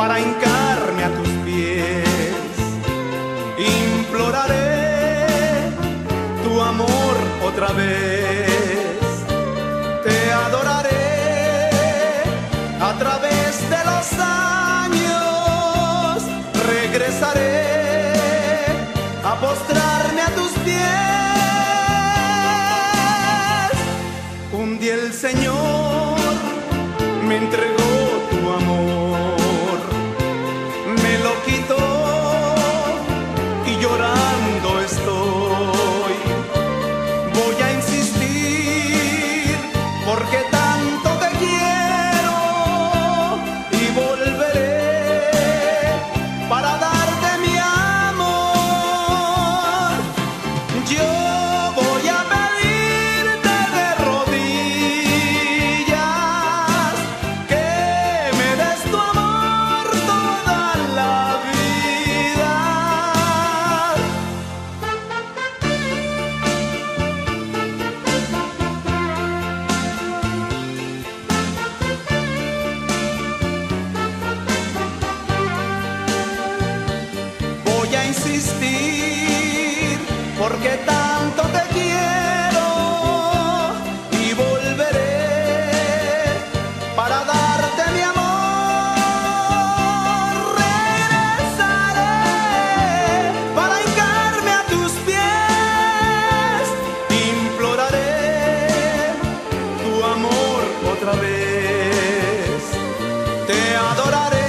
para hincarme a tus pies. Imploraré tu amor otra vez. Te adoraré a través de los años. Regresaré a postrarme a tus pies. Un día el Señor me entregó tu amor, me lo quitó y llorando estoy. Voy a insistir porque tanto te quiero y volveré para darte mi amor. Yo voy a pedirte de rodillas que me des tu amor toda la vida. Voy a insistir porque tanto te quiero y volveré para darte mi amor. Regresaré para hincarme a tus pies. Imploraré tu amor otra vez. Te adoraré